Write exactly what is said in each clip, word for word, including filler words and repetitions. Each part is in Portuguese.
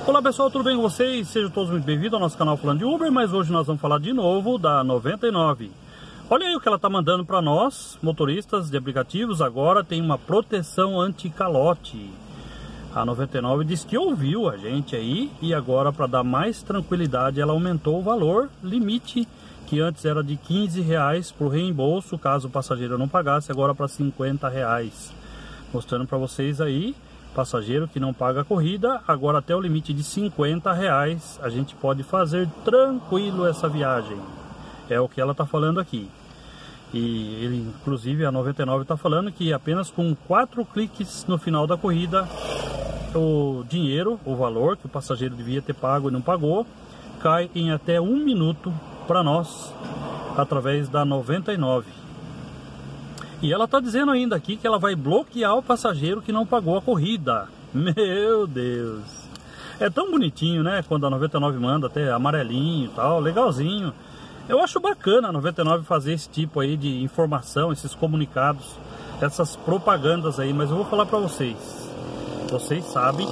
Olá pessoal, tudo bem com vocês? Sejam todos muito bem-vindos ao nosso canal Falando de Uber, mas hoje nós vamos falar de novo da noventa e nove. Olha aí o que ela está mandando para nós, motoristas de aplicativos. Agora tem uma proteção anti-calote. A noventa e nove diz que ouviu a gente aí e agora, para dar mais tranquilidade, ela aumentou o valor limite, que antes era de quinze reais para o reembolso, caso o passageiro não pagasse, agora para cinquenta reais. Mostrando para vocês aí, passageiro que não paga a corrida, agora até o limite de cinquenta reais a gente pode fazer tranquilo essa viagem. É o que ela está falando aqui. E ele, inclusive a noventa e nove está falando que apenas com quatro cliques no final da corrida, o dinheiro, o valor que o passageiro devia ter pago e não pagou, cai em até um minuto para nós, através da noventa e nove. E ela está dizendo ainda aqui que ela vai bloquear o passageiro que não pagou a corrida. Meu Deus! É tão bonitinho, né? Quando a noventa e nove manda até amarelinho e tal, legalzinho. Eu acho bacana a noventa e nove fazer esse tipo aí de informação, esses comunicados, essas propagandas aí. Mas eu vou falar para vocês. Vocês sabem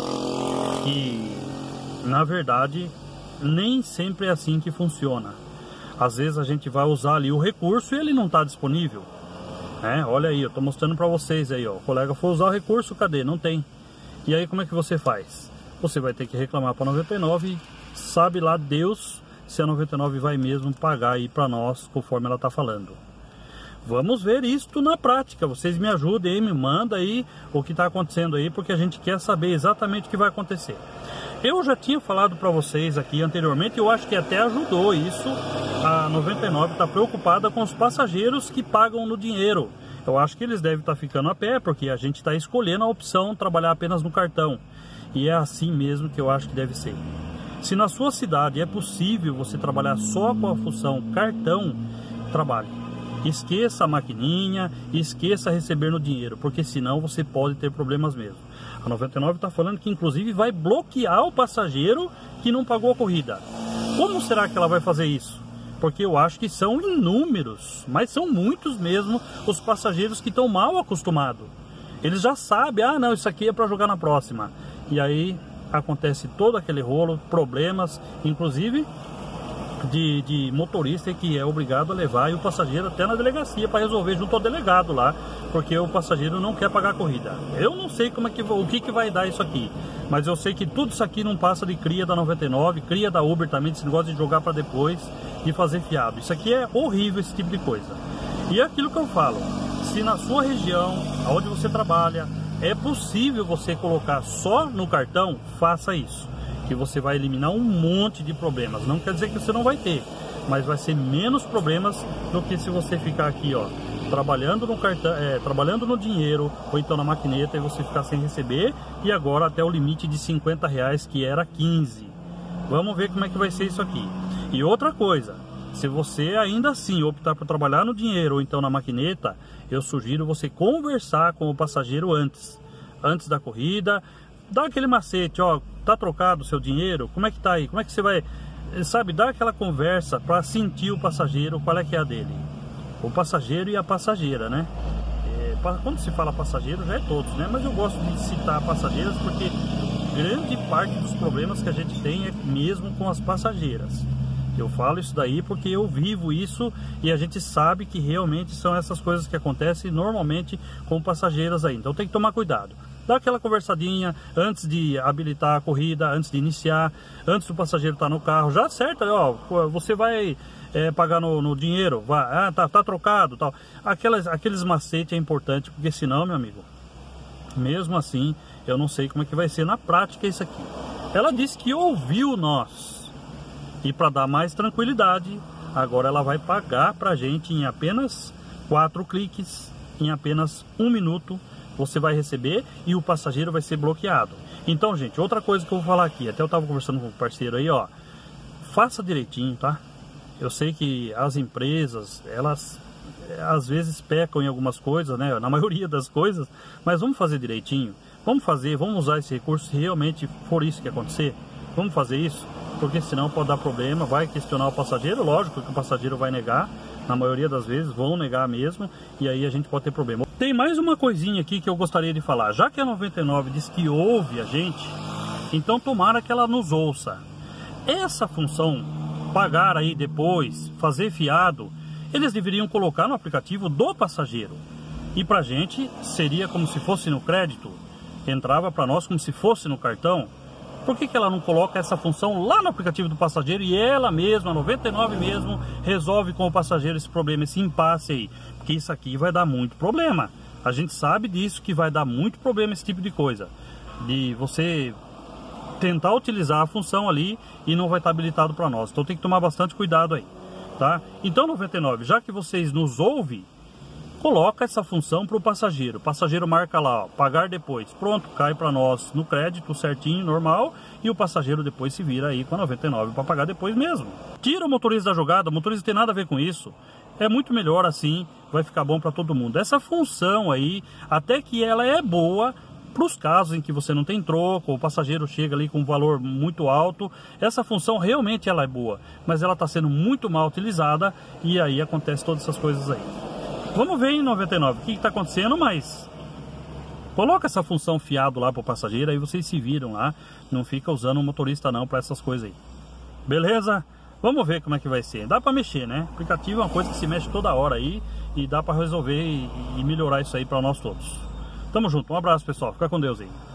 que, na verdade, nem sempre é assim que funciona. Às vezes a gente vai usar ali o recurso e ele não está disponível. É, olha aí, eu tô mostrando para vocês aí, ó. O colega foi usar o recurso, cadê? Não tem. E aí como é que você faz? Você vai ter que reclamar para a noventa e nove, sabe lá Deus se a noventa e nove vai mesmo pagar aí para nós, conforme ela tá falando. Vamos ver isto na prática. Vocês me ajudem aí, me mandam aí o que tá acontecendo aí, porque a gente quer saber exatamente o que vai acontecer. Eu já tinha falado para vocês aqui anteriormente, eu acho que até ajudou isso. A noventa e nove está preocupada com os passageiros que pagam no dinheiro. Eu acho que eles devem estar ficando a pé, porque a gente está escolhendo a opção trabalhar apenas no cartão. E é assim mesmo que eu acho que deve ser. Se na sua cidade é possível você trabalhar só com a função cartão, trabalhe. Esqueça a maquininha, esqueça receber no dinheiro, porque senão você pode ter problemas mesmo. A noventa e nove está falando que inclusive vai bloquear o passageiro que não pagou a corrida. Como será que ela vai fazer isso? Porque eu acho que são inúmeros, mas são muitos mesmo, os passageiros que estão mal acostumados. Eles já sabem, ah não, isso aqui é para jogar na próxima. E aí acontece todo aquele rolo, problemas, inclusive de, de motorista que é obrigado a levar e o passageiro até na delegacia para resolver junto ao delegado lá, porque o passageiro não quer pagar a corrida. Eu não sei como é que, o que, que vai dar isso aqui, mas eu sei que tudo isso aqui não passa de cria da noventa e nove, cria da Uber também, esse negócio de jogar para depois e fazer fiado. Isso aqui é horrível, esse tipo de coisa. E é aquilo que eu falo, se na sua região, onde você trabalha, é possível você colocar só no cartão, faça isso, que você vai eliminar um monte de problemas. Não quer dizer que você não vai ter, mas vai ser menos problemas do que se você ficar aqui, ó, trabalhando no cartão, é, trabalhando no dinheiro ou então na maquineta e você ficar sem receber, e agora até o limite de cinquenta reais, que era quinze. Vamos ver como é que vai ser isso aqui. E outra coisa, se você ainda assim optar por trabalhar no dinheiro ou então na maquineta, eu sugiro você conversar com o passageiro antes, antes da corrida. Dá aquele macete, ó, tá trocado o seu dinheiro? Como é que tá aí? Como é que você vai, sabe, dar aquela conversa para sentir o passageiro, qual é que é a dele? O passageiro e a passageira, né? É, quando se fala passageiro, já é todos, né? Mas eu gosto de citar passageiras porque grande parte dos problemas que a gente tem é mesmo com as passageiras. Eu falo isso daí porque eu vivo isso e a gente sabe que realmente são essas coisas que acontecem normalmente com passageiras aí. Então tem que tomar cuidado. Dá aquela conversadinha antes de habilitar a corrida, antes de iniciar, antes do passageiro estar no carro. Já acerta, ó, você vai é, pagar no, no dinheiro, vai, ah, tá, tá trocado, tal. Aquelas, aqueles macetes é importante, porque senão, meu amigo, mesmo assim, eu não sei como é que vai ser na prática isso aqui. Ela disse que ouviu nós. E para dar mais tranquilidade, agora ela vai pagar pra gente em apenas quatro cliques, em apenas um minuto. Você vai receber e o passageiro vai ser bloqueado. Então, gente, outra coisa que eu vou falar aqui, até eu estava conversando com o parceiro aí, ó, faça direitinho, tá? Eu sei que as empresas, elas às vezes pecam em algumas coisas, né? Na maioria das coisas, mas vamos fazer direitinho. Vamos fazer, vamos usar esse recurso se realmente for isso que acontecer. Vamos fazer isso, porque senão pode dar problema, vai questionar o passageiro, lógico que o passageiro vai negar, na maioria das vezes vão negar mesmo, e aí a gente pode ter problema. Tem mais uma coisinha aqui que eu gostaria de falar. Já que a noventa e nove diz que ouve a gente, Então tomara que ela nos ouça. Essa função, pagar aí depois, fazer fiado, eles deveriam colocar no aplicativo do passageiro. E pra gente seria como se fosse no crédito, entrava para nós como se fosse no cartão. Por que que ela não coloca essa função lá no aplicativo do passageiro e ela mesma, a noventa e nove mesmo, resolve com o passageiro esse problema, esse impasse aí? Porque isso aqui vai dar muito problema. A gente sabe disso, que vai dar muito problema esse tipo de coisa. De você tentar utilizar a função ali e não vai estar habilitado para nós. Então tem que tomar bastante cuidado aí, tá? Então noventa e nove, já que vocês nos ouvem, coloca essa função para o passageiro. O passageiro marca lá, ó, pagar depois. Pronto, cai para nós no crédito certinho, normal. E o passageiro depois se vira aí com a noventa e nove para pagar depois mesmo. Tira o motorista da jogada, o motorista tem nada a ver com isso. É muito melhor assim, vai ficar bom para todo mundo. Essa função aí, até que ela é boa para os casos em que você não tem troco, o passageiro chega ali com um valor muito alto. Essa função realmente ela é boa, mas ela está sendo muito mal utilizada e aí acontece todas essas coisas aí. Vamos ver em noventa e nove o que está acontecendo, mas coloca essa função fiado lá para o passageiro, aí vocês se viram lá, não fica usando o motorista não para essas coisas aí. Beleza? Vamos ver como é que vai ser. Dá para mexer, né? O aplicativo é uma coisa que se mexe toda hora aí e dá para resolver e, e melhorar isso aí para nós todos. Tamo junto, um abraço pessoal, fica com Deus aí.